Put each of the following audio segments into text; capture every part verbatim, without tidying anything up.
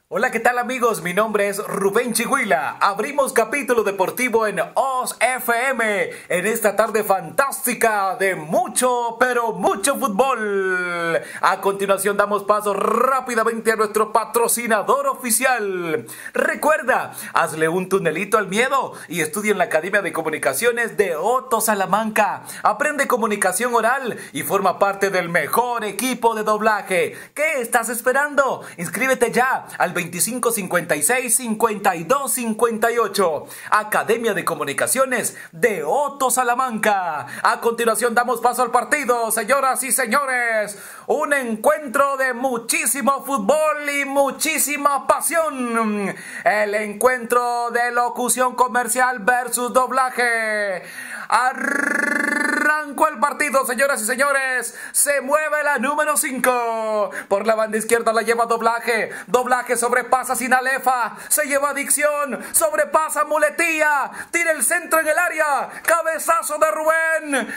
Hola, ¿qué tal amigos? Mi nombre es Rubén Chiguila. Abrimos capítulo deportivo en O S F M en esta tarde fantástica de mucho, pero mucho fútbol. A continuación damos paso rápidamente a nuestro patrocinador oficial. Recuerda, hazle un tunelito al miedo y estudia en la Academia de Comunicaciones de Otto Salamanca. Aprende comunicación oral y forma parte del mejor equipo de doblaje. ¿Qué estás esperando? Inscríbete ya al veinticinco cincuenta y seis cincuenta y dos cincuenta y ocho. Academia de Comunicaciones de Otto Salamanca. A continuación damos paso al partido, señoras y señores. Un encuentro de muchísimo fútbol y muchísima pasión. El encuentro de locución comercial versus doblaje. Arrancó el partido, señoras y señores. Se mueve la número cinco. Por la banda izquierda la lleva doblaje. Doblaje sobrepasa sin Alefa. Se lleva Adicción. Sobrepasa Muletía. Tira el centro en el área. Cabezazo de Rubén.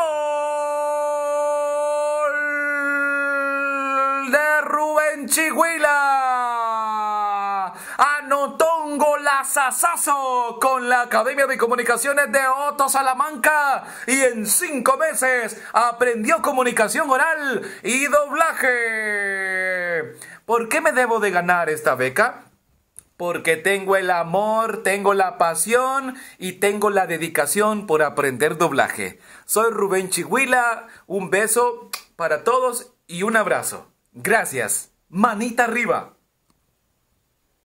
Gol de Rubén Chiguila. Anotó un golazazazo con la Academia de Comunicaciones de Otto Salamanca y en cinco meses aprendió comunicación oral y doblaje. ¿Por qué me debo de ganar esta beca? Porque tengo el amor, tengo la pasión y tengo la dedicación por aprender doblaje. Soy Rubén Chiguila, un beso para todos y un abrazo. Gracias. Manita arriba.